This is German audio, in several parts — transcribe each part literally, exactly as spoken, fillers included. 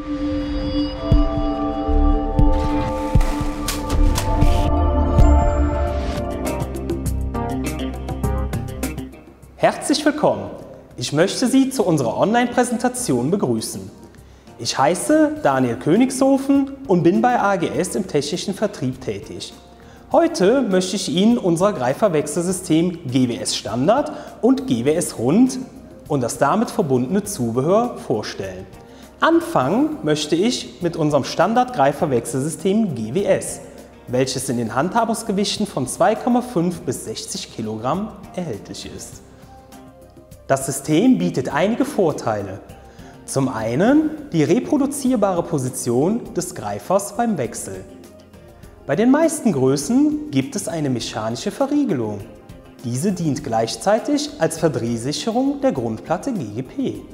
Herzlich willkommen! Ich möchte Sie zu unserer Online-Präsentation begrüßen. Ich heiße Daniel Königshofen und bin bei A G S im technischen Vertrieb tätig. Heute möchte ich Ihnen unser Greiferwechselsystem G W S Standard und G W S Rund und das damit verbundene Zubehör vorstellen. Anfangen möchte ich mit unserem Standard-Greiferwechselsystem G W S, welches in den Handhabungsgewichten von zwei Komma fünf bis sechzig Kilogramm erhältlich ist. Das System bietet einige Vorteile. Zum einen die reproduzierbare Position des Greifers beim Wechsel. Bei den meisten Größen gibt es eine mechanische Verriegelung. Diese dient gleichzeitig als Verdrehsicherung der Grundplatte G G P.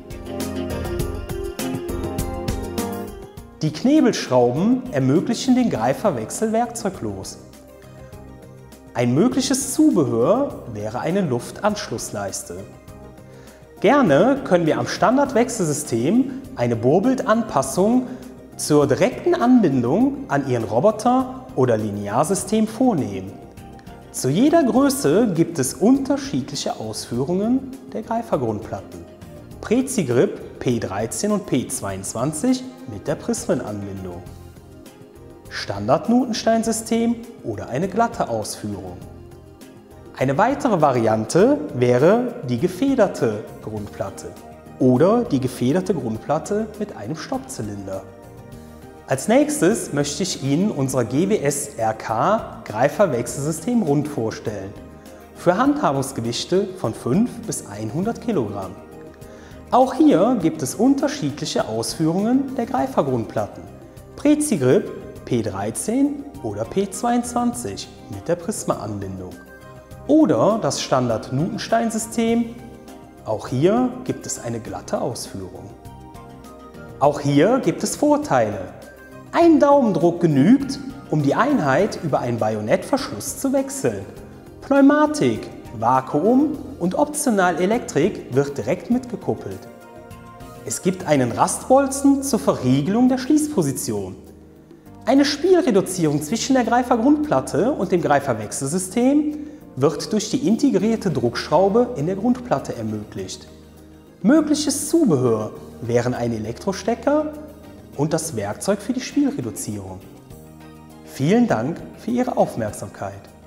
Die Knebelschrauben ermöglichen den Greiferwechsel werkzeuglos. Ein mögliches Zubehör wäre eine Luftanschlussleiste. Gerne können wir am Standardwechselsystem eine Bohrbildanpassung zur direkten Anbindung an Ihren Roboter oder Linearsystem vornehmen. Zu jeder Größe gibt es unterschiedliche Ausführungen der Greifergrundplatten. Prezi-Grip P dreizehn und P zweiundzwanzig mit der Prismenanbindung. Standard-Nutenstein-System oder eine glatte Ausführung. Eine weitere Variante wäre die gefederte Grundplatte oder die gefederte Grundplatte mit einem Stoppzylinder. Als nächstes möchte ich Ihnen unser G W S R K Greiferwechselsystem Rund vorstellen, für Handhabungsgewichte von fünf bis hundert Kilogramm. Auch hier gibt es unterschiedliche Ausführungen der Greifergrundplatten. Prezi-Grip P dreizehn oder P zweiundzwanzig mit der Prismenanbindung. Oder das Standard-Nutenstein-System. Auch hier gibt es eine glatte Ausführung. Auch hier gibt es Vorteile. Ein Daumendruck genügt, um die Einheit über einen Bajonettverschluss zu wechseln. Pneumatik, Vakuum und optional Elektrik wird direkt mitgekuppelt. Es gibt einen Rastbolzen zur Verriegelung der Schließposition. Eine Spielreduzierung zwischen der Greifergrundplatte und dem Greiferwechselsystem wird durch die integrierte Druckschraube in der Grundplatte ermöglicht. Mögliches Zubehör wären ein Elektrostecker und das Werkzeug für die Spielreduzierung. Vielen Dank für Ihre Aufmerksamkeit.